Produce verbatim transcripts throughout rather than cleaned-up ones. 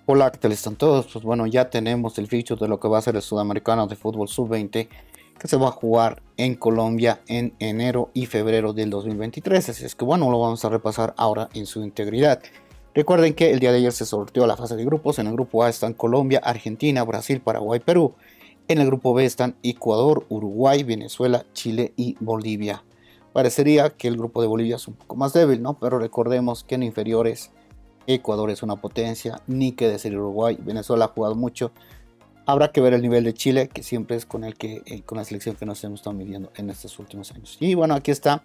Hola, ¿qué tal están todos? Pues bueno, ya tenemos el fixture de lo que va a ser el Sudamericano de Fútbol sub veinte que se va a jugar en Colombia en enero y febrero del dos mil veintitrés. Así es que bueno, lo vamos a repasar ahora en su integridad. Recuerden que el día de ayer se sorteó la fase de grupos. En el grupo A están Colombia, Argentina, Brasil, Paraguay, Perú. En el grupo B están Ecuador, Uruguay, Venezuela, Chile y Bolivia. Parecería que el grupo de Bolivia es un poco más débil, ¿no? Pero recordemos que en inferiores Ecuador es una potencia, ni que decir Uruguay. Venezuela ha jugado mucho. Habrá que ver el nivel de Chile, que siempre es con el que eh, con la selección que nos hemos estado midiendo en estos últimos años. Y bueno, aquí está.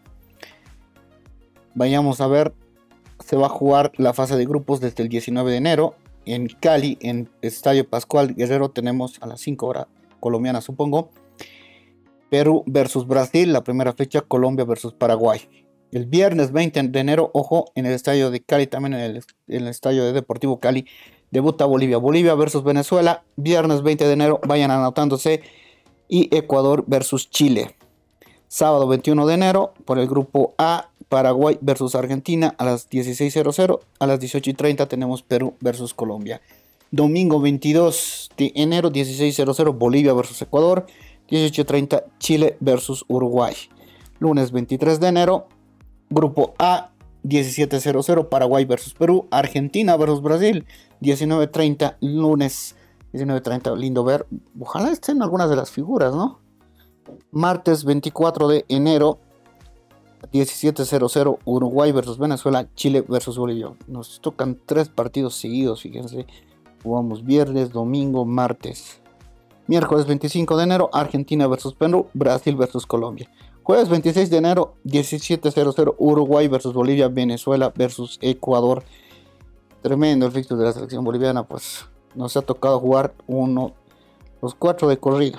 Vayamos a ver. Se va a jugar la fase de grupos desde el diecinueve de enero en Cali, en Estadio Pascual Guerrero. Tenemos a las cinco horas colombianas, supongo. Perú versus Brasil, la primera fecha. Colombia versus Paraguay. El viernes veinte de enero, ojo, en el estadio de Cali, también en el, en el estadio de Deportivo Cali, debuta Bolivia. Bolivia versus Venezuela, viernes veinte de enero, vayan anotándose. Y Ecuador versus Chile. Sábado veintiuno de enero, por el grupo A, Paraguay versus Argentina a las dieciséis horas. A las dieciocho y treinta tenemos Perú versus Colombia. Domingo veintidós de enero, dieciséis horas, Bolivia versus Ecuador. dieciocho y treinta, Chile versus Uruguay. Lunes veintitrés de enero, grupo A, diecisiete horas, Paraguay versus Perú, Argentina versus Brasil, diecinueve treinta, lunes diecinueve treinta, lindo ver, ojalá estén algunas de las figuras, ¿no? Martes veinticuatro de enero, diecisiete horas, Uruguay versus Venezuela, Chile versus Bolivia. Nos tocan tres partidos seguidos, fíjense, jugamos viernes, domingo, martes. Miércoles veinticinco de enero, Argentina versus Perú, Brasil versus Colombia. Jueves veintiséis de enero, diecisiete horas, Uruguay versus Bolivia, Venezuela versus Ecuador. Tremendo el fixture de la selección boliviana, pues nos ha tocado jugar uno, los cuatro de corrido.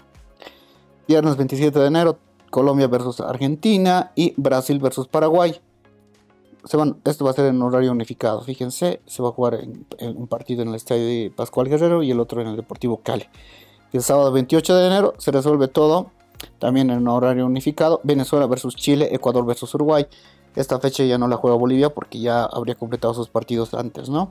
Viernes veintisiete de enero, Colombia versus Argentina y Brasil versus Paraguay. Se van, esto va a ser en horario unificado, fíjense, se va a jugar en, en un partido en el estadio de Pascual Guerrero y el otro en el Deportivo Cali. El sábado veintiocho de enero se resuelve todo. También en horario unificado, Venezuela versus Chile, Ecuador versus Uruguay. Esta fecha ya no la juega Bolivia porque ya habría completado sus partidos antes, ¿no?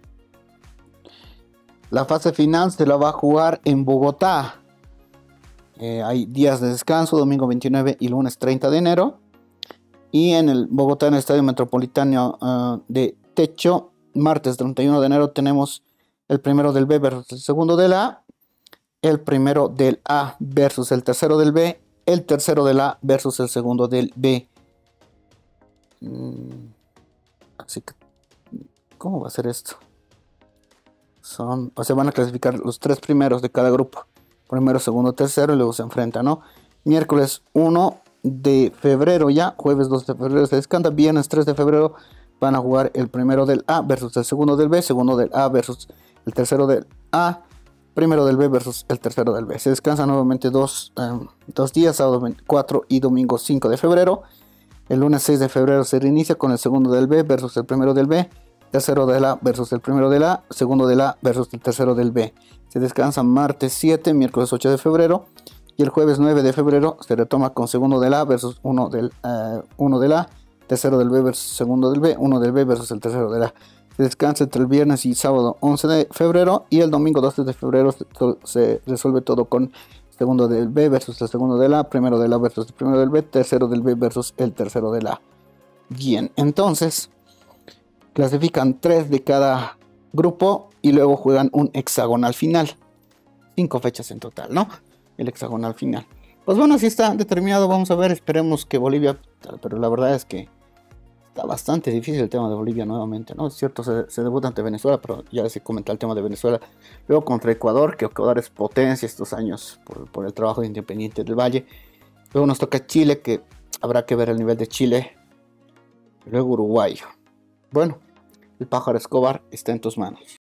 La fase final se la va a jugar en Bogotá. Eh, hay días de descanso, domingo veintinueve y lunes treinta de enero. Y en el Bogotá, en el Estadio Metropolitano uh, de Techo, martes treinta y uno de enero tenemos el primero del B versus el segundo del A. El primero del A versus el tercero del B, el tercero del A versus el segundo del B. Así que, ¿cómo va a ser esto? Son, o sea, van a clasificar los tres primeros de cada grupo. Primero, segundo, tercero y luego se enfrentan, ¿no? Miércoles uno de febrero ya, jueves dos de febrero se descansa, viernes tres de febrero van a jugar el primero del A versus el segundo del B, segundo del A versus el tercero del A. Primero del B versus el tercero del B. Se descansa nuevamente dos, um, dos días, sábado veinticuatro y domingo cinco de febrero. El lunes seis de febrero se reinicia con el segundo del B versus el primero del B. Tercero del A versus el primero del A. Segundo del A versus el tercero del B. Se descansa martes siete, miércoles ocho de febrero. Y el jueves nueve de febrero se retoma con segundo del A versus uno del, uh, uno del A. Tercero del B versus segundo del B. Uno del B versus el tercero del A. Se descansa entre el viernes y sábado once de febrero y el domingo doce de febrero se, se resuelve todo con segundo del B versus el segundo del A, primero del A versus el primero del B, tercero del B versus el tercero del A. Bien, entonces clasifican tres de cada grupo y luego juegan un hexagonal final. Cinco fechas en total, ¿no? El hexagonal final. Pues bueno, así está determinado, vamos a ver, esperemos que Bolivia, pero la verdad es que está bastante difícil el tema de Bolivia nuevamente, ¿no? Es cierto, se, se debuta ante Venezuela, pero ya se comenta el tema de Venezuela. Luego contra Ecuador, que Ecuador es potencia estos años por, por el trabajo de Independiente del Valle. Luego nos toca Chile, que habrá que ver el nivel de Chile. Luego Uruguay. Bueno, el pájaro Escobar está en tus manos.